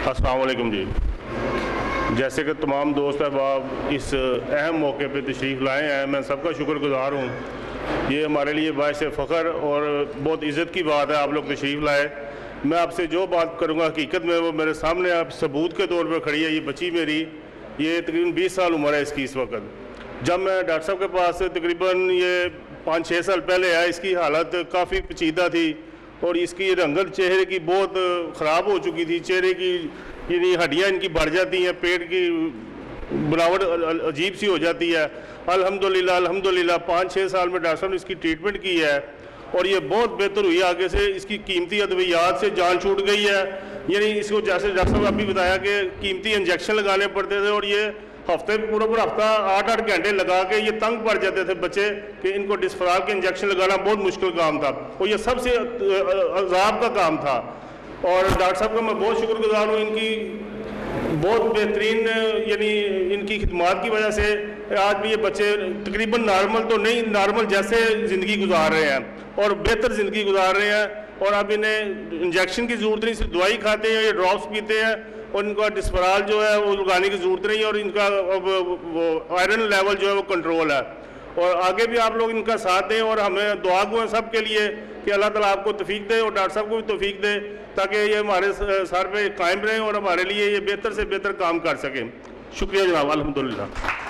अस्सलाम वालेकुम जी। जैसे कि तमाम दोस्त अहबाब इस अहम मौके पे तशरीफ़ लाए हैं, मैं सबका शुक्रगुज़ार हूँ। ये हमारे लिए बाइस फ़ख्र और बहुत इज़्ज़त की बात है आप लोग तशरीफ़ लाए। मैं आपसे जो बात करूँगा हकीकत में वो मेरे सामने आप सबूत के तौर पर खड़ी है। ये बच्ची मेरी, ये तकरीबन 20 साल उम्र है इसकी इस वक्त। जब मैं डॉक्टर साहब के पास तकरीबन ये 5-6 साल पहले आया, इसकी हालत काफ़ी पेचीदा थी और इसकी रंगत चेहरे की बहुत ख़राब हो चुकी थी। चेहरे की यानी हड्डियाँ इनकी बढ़ जाती हैं, पेट की बनावट अजीब सी हो जाती है। अल्हम्दुलिल्लाह 5-6 साल में डॉक्टर साहब ने इसकी ट्रीटमेंट की है और ये बहुत बेहतर हुई। आगे से इसकी कीमती अद्वियात से जान छूट गई है। यानी इसको जैसे डॉक्टर साहब अभी बताया कि कीमती इंजेक्शन लगाने पड़ते थे और ये हफ्ते पूरा हफ्ता 8-8 घंटे लगा के ये तंग पड़ जाते थे बच्चे कि इनको डिस्फराल के इंजेक्शन लगाना बहुत मुश्किल काम था और ये सबसे अजाब का काम था। और डॉक्टर साहब का मैं बहुत शुक्रगुजार हूँ, इनकी बहुत बेहतरीन यानी इनकी खिदमात की वजह से आज भी ये बच्चे तकरीबन नॉर्मल तो नहीं, नॉर्मल जैसे ज़िंदगी गुजार रहे हैं और बेहतर ज़िंदगी गुजार रहे हैं। और अब इन्हें इंजेक्शन की ज़रूरत नहीं, सिर्फ दवाई खाते हैं, ये ड्रॉप्स पीते हैं और इनका डिस्फराल जो है वो लगाने की ज़रूरत नहीं है और इनका वो आयरन लेवल जो है वो कंट्रोल है। और आगे भी आप लोग इनका साथ दें और हमें दुआ गो सब के लिए कि अल्लाह ताला आपको तौफीक दे और डॉक्टर साहब को भी तौफीक दे ताकि ये हमारे सर पे कायम रहें और हमारे लिए ये बेहतर से बेहतर काम कर सकें। शुक्रिया जनाब। अल्हम्दुलिल्लाह।